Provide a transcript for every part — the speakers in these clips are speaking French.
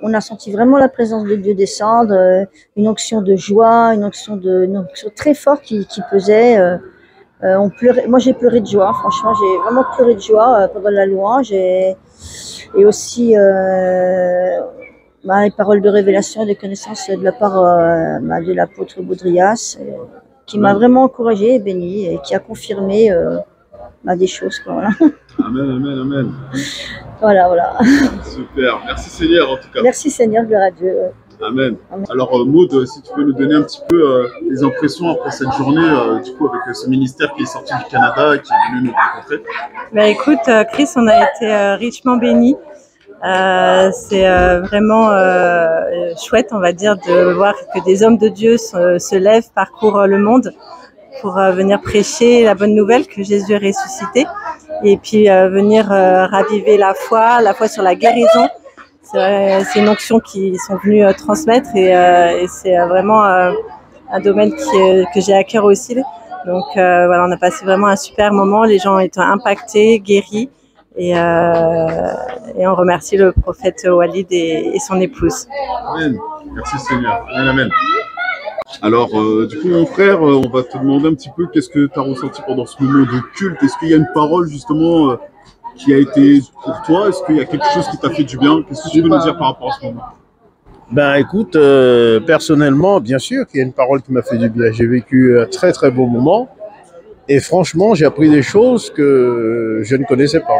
on a senti vraiment la présence de Dieu descendre, une onction de joie, une onction très forte qui pesait. On pleurait, moi j'ai pleuré de joie, franchement j'ai vraiment pleuré de joie pendant la louange et aussi les paroles de révélation et de connaissance de la part de l'apôtre Baudrias, qui m'a vraiment encouragée et bénie et qui a confirmé des choses, quoi, voilà. Amen, amen, amen. Voilà, voilà. Super, merci Seigneur en tout cas. Merci Seigneur, gloire à Dieu. Amen. Alors Maud, si tu peux nous donner un petit peu les impressions après cette journée, du coup avec ce ministère qui est sorti du Canada et qui est venu nous rencontrer. Bah écoute, Chris, on a été richement bénis. C'est vraiment chouette, on va dire, de voir que des hommes de Dieu se lèvent, parcourent le monde pour venir prêcher la bonne nouvelle que Jésus est ressuscité, et puis venir raviver la foi sur la guérison. C'est une onction qu'ils sont venus transmettre et c'est vraiment un domaine que j'ai à cœur aussi. Donc voilà, on a passé vraiment un super moment, les gens ont été impactés, guéris. Et on remercie le prophète Walid et son épouse. Amen. Merci Seigneur. Amen, amen. Alors, du coup, mon frère, on va te demander un petit peu qu'est-ce que tu as ressenti pendant ce moment de culte. Est-ce qu'il y a une parole, justement, qui a été pour toi? Est-ce qu'il y a quelque chose qui t'a fait du bien? Qu'est-ce que tu peux nous dire par rapport à ce moment? Ben écoute, personnellement, bien sûr qu'il y a une parole qui m'a fait du bien. J'ai vécu un très très beau moment. Et franchement, j'ai appris des choses que je ne connaissais pas.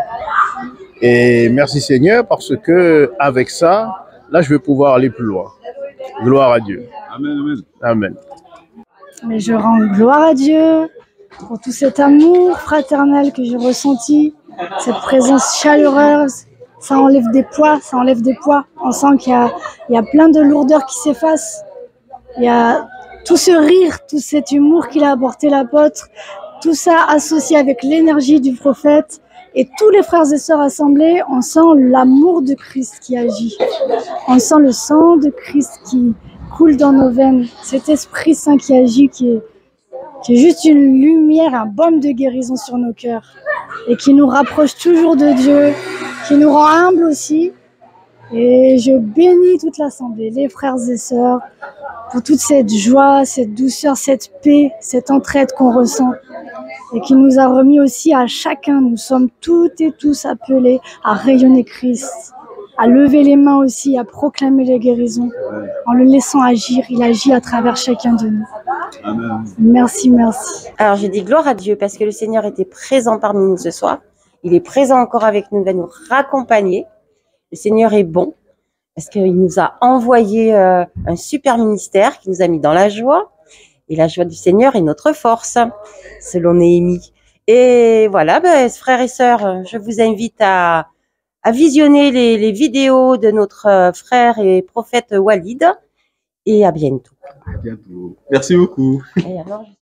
Et merci Seigneur, parce que avec ça, là, je vais pouvoir aller plus loin. Gloire à Dieu. Amen, amen. Amen. Mais je rends gloire à Dieu pour tout cet amour fraternel que j'ai ressenti, cette présence chaleureuse. Ça enlève des poids, ça enlève des poids. On sent qu'il y a plein de lourdeurs qui s'effacent. Il y a tout ce rire, tout cet humour qu'il a apporté l'apôtre. Tout ça associé avec l'énergie du prophète et tous les frères et sœurs assemblés, on sent l'amour de Christ qui agit. On sent le sang de Christ qui coule dans nos veines. Cet Esprit Saint qui agit, qui est juste une lumière, un baume de guérison sur nos cœurs et qui nous rapproche toujours de Dieu, qui nous rend humbles aussi. Et je bénis toute l'assemblée, les frères et sœurs, pour toute cette joie, cette douceur, cette paix, cette entraide qu'on ressent et qui nous a remis aussi à chacun. Nous sommes toutes et tous appelés à rayonner Christ, à lever les mains aussi, à proclamer les guérisons. En le laissant agir, il agit à travers chacun de nous. Amen. Merci, merci. Alors j'ai dit gloire à Dieu parce que le Seigneur était présent parmi nous ce soir. Il est présent encore avec nous, il va nous raccompagner. Le Seigneur est bon parce qu'il nous a envoyé un super ministère qui nous a mis dans la joie. Et la joie du Seigneur est notre force, selon Néhémie. Et voilà, frères et sœurs, je vous invite à visionner les vidéos de notre frère et prophète Walid. Et à bientôt. À bientôt. Merci beaucoup. Et alors,